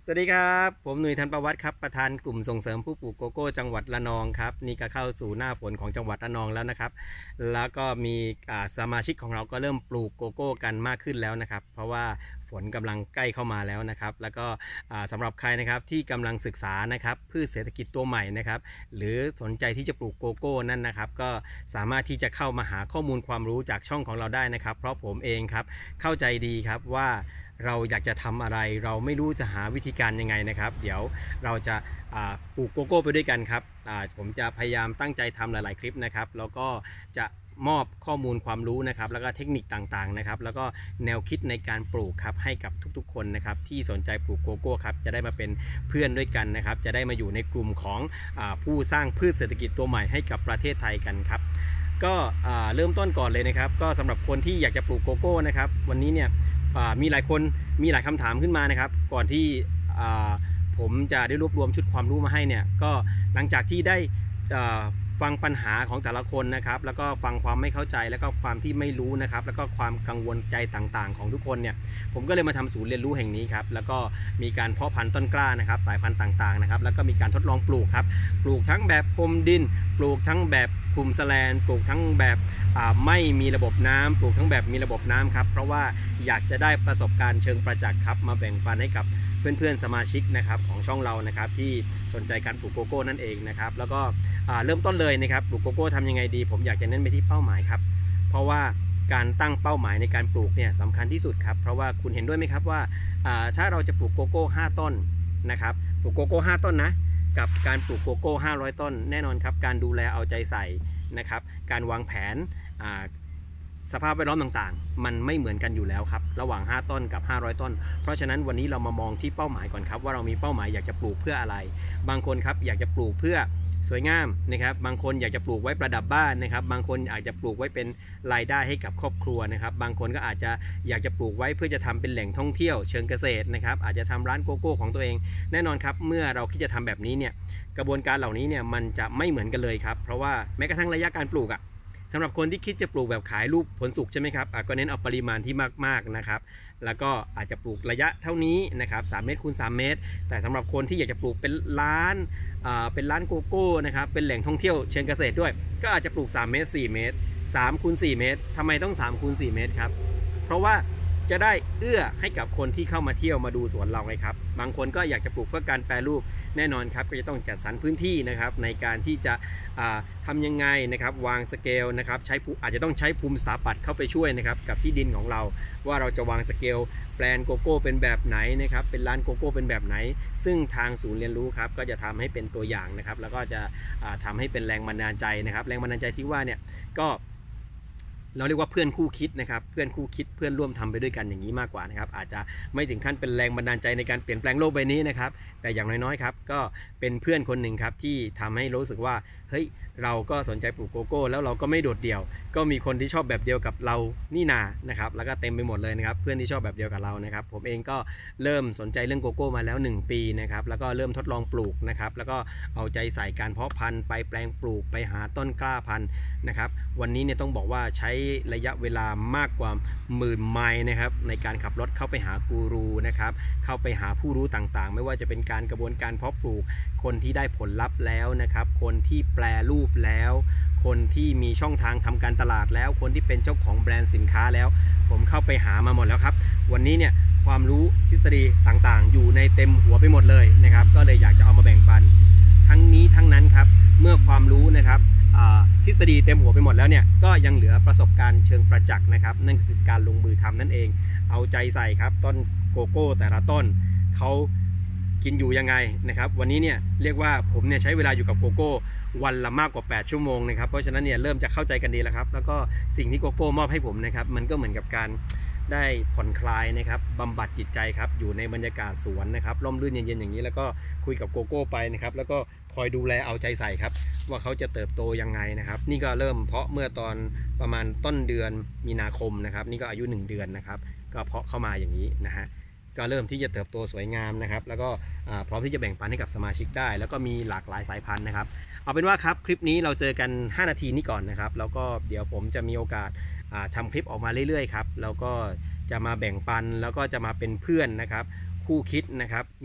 สวัสดีครับผมหนุ่ยธันประวัติครับประธานกลุ่มส่งเสริมผู้ปลูกโกโก้จังหวัดระนองครับนี่ก็เข้าสู่หน้าฝนของจังหวัดระนองแล้วนะครับแล้วก็มีสมาชิกของเราก็เริ่มปลูกโกโก้กันมากขึ้นแล้วนะครับเพราะว่าฝนกำลังใกล้เข้ามาแล้วนะครับแล้วก็สำหรับใครนะครับที่กำลังศึกษานะครับพืชเศรษฐกิจตัวใหม่นะครับหรือสนใจที่จะปลูกโกโก้นั่นนะครับก็สามารถที่จะเข้ามาหาข้อมูลความรู้จากช่องของเราได้นะครับเพราะผมเองครับเข้าใจดีครับว่าเราอยากจะทำอะไรเราไม่รู้จะหาวิธีการยังไงนะครับเดี๋ยวเราจะปลูกโกโก้ไปด้วยกันครับผมจะพยายามตั้งใจทำหลายๆคลิปนะครับแล้วก็จะมอบข้อมูลความรู้นะครับแล้วก็เทคนิคต่างๆนะครับแล้วก็แนวคิดในการปลูกครับให้กับทุกๆคนนะครับที่สนใจปลูกโกโก้ครับจะได้มาเป็นเพื่อนด้วยกันนะครับจะได้มาอยู่ในกลุ่มของผู้สร้างพืชเศรษฐกิจตัวใหม่ให้กับประเทศไทยกันครับก็เริ่มต้นก่อนเลยนะครับก็สำหรับคนที่อยากจะปลูกโกโก้นะครับวันนี้เนี่ยมีหลายคนมีหลายคำถามขึ้นมานะครับก่อนที่ผมจะได้รวบรวมชุดความรู้มาให้เนี่ยก็หลังจากที่ได้ฟังปัญหาของแต่ละคนนะครับแล้วก็ฟังความไม่เข้าใจแล้วก็ความที่ไม่รู้นะครับแล้วก็ความกังวลใจต่างๆของทุกคนเนี่ยผมก็เลยมาทำศูนย์เรียนรู้แห่งนี้ครับแล้วก็มีการเพาะพันธุ์ต้นกล้านะครับสายพันธุ์ต่างๆนะครับแล้วก็มีการทดลองปลูกครับปลูกทั้งแบบพรมดินปลูกทั้งแบบคลุมแสแลนปลูกทั้งแบบไม่มีระบบน้ำปลูกทั้งแบบมีระบบน้ำครับเพราะว่าอยากจะได้ประสบการณ์เชิงประจักษ์ครับมาแบ่งปันให้กับเพื่อนๆสมาชิกนะครับของช่องเรานะครับที่สนใจการปลูกโกโก้นั่นเองนะครับแล้วก็เริ่มต้นเลยนะครับปลูกโกโก้ทำยังไงดีผมอยากจะเน้นไปที่เป้าหมายครับเพราะว่าการตั้งเป้าหมายในการปลูกเนี่ยสำคัญที่สุดครับเพราะว่าคุณเห็นด้วยไหมครับว่าถ้าเราจะปลูกโกโก้5ต้นนะครับปลูกโกโก้5ต้นนะกับการปลูกโกโก้500ต้นแน่นอนครับการดูแลเอาใจใส่นะครับการวางแผนสภาพแวดล้อมต่างๆมันไม่เหมือนกันอยู่แล้วครับระหว่าง5ต้นกับ500ต้นเพราะฉะนั้นวันนี้เรามามองที่เป้าหมายก่อนครับว่าเรามีเป้าหมายอยากจะปลูกเพื่ออะไรบางคนครับอยากจะปลูกเพื่อสวยงามนะครับบางคนอยากจะปลูกไว้ประดับบ้านนะครับบางคนอาจจะปลูกไว้เป็นรายได้ให้กับครอบครัวนะครับบางคนก็อาจจะอยากจะปลูกไว้เพื่อจะทำเป็นแหล่งท่องเที่ยวเชิงเกษตรนะครับอาจจะทำร้านโกโก้ของตัวเองแน่นอนครับเมื่อเราคิดจะทำแบบนี้เนี่ยกระบวนการเหล่านี้เนี่ยมันจะไม่เหมือนกันเลยครับเพราะว่าแม้กระทั่งระยะการปลูกสำหรับคนที่คิดจะปลูกแบบขายลูกผลสุกใช่ไหมครับก็เน้นเอาปริมาณที่มากๆนะครับแล้วก็อาจจะปลูกระยะเท่านี้นะครับ3เมตรคูณ3เมตรแต่สำหรับคนที่อยากจะปลูกเป็นร้านโกโก้นะครับเป็นแหล่งท่องเที่ยวเชิงเกษตรด้วยก็อาจจะปลูก3เมตร4เมตร3คูณ4เมตรทำไมต้อง3คูณ4เมตรครับเพราะว่าจะได้เอื้อให้กับคนที่เข้ามาเที่ยวมาดูสวนเราไงครับบางคนก็อยากจะปลูกเพื่อการแปรรูปแน่นอนครับก็จะต้องจัดสรรพื้นที่นะครับในการที่จะทำยังไงนะครับวางสเกลนะครับอาจจะต้องใช้ภูมิสถาปัตย์เข้าไปช่วยนะครับกับที่ดินของเราว่าเราจะวางสเกลแปลนโกโก้เป็นแบบไหนนะครับเป็นร้านโกโก้เป็นแบบไหนซึ่งทางศูนย์เรียนรู้ครับก็จะทำให้เป็นตัวอย่างนะครับแล้วก็จะทำให้เป็นแรงบันดาลใจนะครับแรงบันดาลใจที่ว่าเนี่ยก็เราเรียกว่าเพื่อนคู่คิดนะครับเพื่อนคู่คิดเพื่อนร่วมทำไปด้วยกันอย่างนี้มากกว่านะครับอาจจะไม่ถึงขั้นเป็นแรงบันดาลใจในการเปลี่ยนแปลงโลกใบนี้นะครับแต่อย่างน้อยๆครับก็เป็นเพื่อนคนหนึ่งครับที่ทำให้รู้สึกว่าเฮ้ยเราก็สนใจปลูกโกโก้แล้วเราก็ไม่โดดเดี่ยวก็มีคนที่ชอบแบบเดียวกับเรานี่นานะครับแล้วก็เต็มไปหมดเลยนะครับเพื่อนที่ชอบแบบเดียวกับเรานะครับผมเองก็เริ่มสนใจเรื่องโกโก้มาแล้ว1ปีนะครับแล้วก็เริ่มทดลองปลูกนะครับแล้วก็เอาใจใส่การเพาะพันธุ์ไปแปลงปลูกไปหาต้นกล้าพันธุ์นะครับวันนี้เนี่ยต้องบอกว่าใช้ระยะเวลามากกว่า10,000 ไมล์นะครับในการขับรถเข้าไปหากูรูนะครับเข้าไปหาผู้รู้ต่างๆไม่ว่าจะเป็นการกระบวนการเพาะปลูกคนที่ได้ผลลัพธ์แล้วนะครับคนที่แปรรูปแล้วคนที่มีช่องทางทำการตลาดแล้วคนที่เป็นเจ้าของแบรนด์สินค้าแล้วผมเข้าไปหามาหมดแล้วครับวันนี้เนี่ยความรู้ทฤษฎีต่างๆอยู่ในเต็มหัวไปหมดเลยนะครับก็เลยอยากจะเอามาแบ่งปันทั้งนี้ทั้งนั้นครับเมื่อความรู้นะครับทฤษฎีเต็มหัวไปหมดแล้วเนี่ยก็ยังเหลือประสบการณ์เชิงประจักษ์นะครับนั่นคือการลงมือทำนั่นเองเอาใจใส่ครับต้นโกโก้แต่ละต้นเขากินอยู่ยังไงนะครับวันนี้เนี่ยเรียกว่าผมเนี่ยใช้เวลาอยู่กับโกโก้วันละมากกว่า8ชั่วโมงนะครับเพราะฉะนั้นเนี่ยเริ่มจะเข้าใจกันดีแล้วครับแล้วก็สิ่งที่โกโก้มอบให้ผมนะครับมันก็เหมือนกับการได้ผ่อนคลายนะครับบำบัดจิตใจครับอยู่ในบรรยากาศสวนนะครับร่มรื่นเย็นๆอย่างนี้แล้วก็คุยกับโกโก้ไปนะครับแล้วก็คอยดูแลเอาใจใส่ครับว่าเขาจะเติบโตยังไงนะครับนี่ก็เริ่มเพาะเมื่อตอนประมาณต้นเดือนมีนาคมนะครับนี่ก็อายุ1 เดือนนะครับก็เพาะเข้ามาอย่างนี้นะฮะก็เริ่มที่จะเติบโตสวยงามนะครับแล้วก็พร้อมที่จะแบ่งปันให้กับสมาชิกได้แล้วก็มีหลากหลายสายพันธุ์นะครับเอาเป็นว่าครับคลิปนี้เราเจอกัน5 นาทีนี้ก่อนนะครับแล้วก็เดี๋ยวผมจะมีโอกาสทำคลิปออกมาเรื่อยๆครับแล้วก็จะมาแบ่งปันแล้วก็จะมาเป็นเพื่อนนะครับคู่คิดนะครับมิตร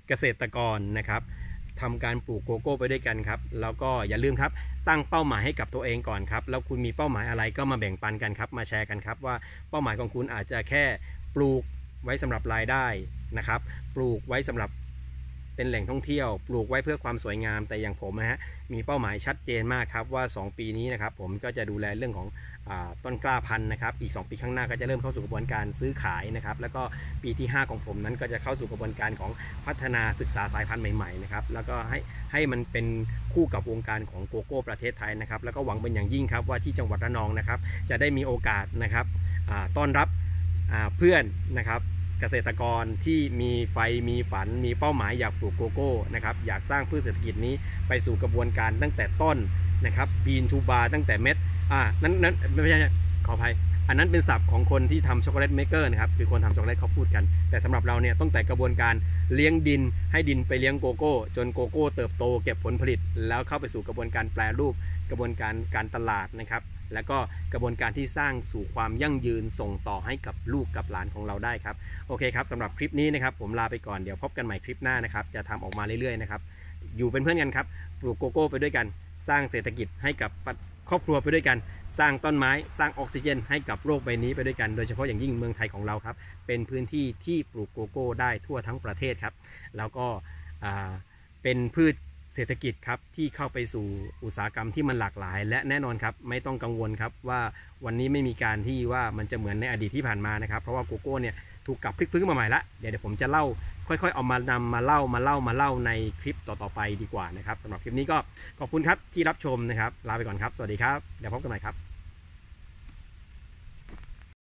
เกษตรกรนะครับทำการปลูกโกโก้ไปด้วยกันครับแล้วก็อย่าลืมครับตั้งเป้าหมายให้กับตัวเองก่อนครับแล้วคุณมีเป้าหมายอะไรก็มาแบ่งปันกันครับมาแชร์กันครับว่าเป้าหมายของคุณอาจจะแค่ปลูกไว้สำหรับรายได้นะครับปลูกไว้สำหรับเป็นแหล่งท่องเที่ยวปลูกไว้เพื่อความสวยงามแต่อย่างผมนะฮะมีเป้าหมายชัดเจนมากครับว่า2 ปีนี้นะครับผมก็จะดูแลเรื่องของต้นกล้าพันธุ์นะครับอีก2 ปีข้างหน้าก็จะเริ่มเข้าสู่กระบวนการซื้อขายนะครับแล้วก็ปีที่5ของผมนั้นก็จะเข้าสู่กระบวนการของพัฒนาศึกษาสายพันธุ์ใหม่ๆนะครับแล้วก็ให้มันเป็นคู่กับวงการของโกโก้ประเทศไทยนะครับแล้วก็หวังเป็นอย่างยิ่งครับว่าที่จังหวัดระนองนะครับจะได้มีโอกาสนะครับต้อนรับเพื่อนนะครับเกษตรกรที่มีไฟมีฝันมีเป้าหมายอยากปลูกโกโก้นะครับอยากสร้างพืชเศรษฐกิจนี้ไปสู่กระบวนการตั้งแต่ต้นนะครับบีนทูบาตั้งแต่เม็ดนั้นไม่ใช่ขออภัยอันนั้นเป็นศัพท์ของคนที่ทำช็อกโกแลตเมกเกอร์นะครับคือคนทำช็อกโกแลตเขาพูดกันแต่สำหรับเราเนี่ยตั้งแต่กระบวนการเลี้ยงดินให้ดินไปเลี้ยงโกโก้จนโกโก้เติบโตเก็บผลผลิตแล้วเข้าไปสู่กระบวนการแปรรูปกระบวนการการตลาดนะครับแล้วก็กระบวนการที่สร้างสู่ความยั่งยืนส่งต่อให้กับลูกกับหลานของเราได้ครับโอเคครับสำหรับคลิปนี้นะครับผมลาไปก่อนเดี๋ยวพบกันใหม่คลิปหน้านะครับจะทำออกมาเรื่อยๆนะครับอยู่เป็นเพื่อนกันครับปลูกโกโก้ไปด้วยกันสร้างเศรษฐกิจให้กับครอบครัวไปด้วยกันสร้างต้นไม้สร้างออกซิเจนให้กับโลกใบนี้ไปด้วยกันโดยเฉพาะอย่างยิ่งเมืองไทยของเราครับเป็นพื้นที่ที่ปลูกโกโก้ได้ทั่วทั้งประเทศครับแล้วก็เป็นพืชเศรษฐกิจครับที่เข้าไปสู่อุตสาหกรรมที่มันหลากหลายและแน่นอนครับไม่ต้องกังวลครับว่าวันนี้ไม่มีการที่ว่ามันจะเหมือนในอดีตที่ผ่านมานะครับเพราะว่าโกโก้เนี่ยถูกกลับพลิกฟื้นมาใหม่ละเดี๋ยวผมจะเล่าค่อยๆเอามาเล่าในคลิปต่อๆไปดีกว่านะครับสำหรับคลิปนี้ก็ขอบคุณครับที่รับชมนะครับลาไปก่อนครับสวัสดีครับเดี๋ยวพบกันใหม่ครับ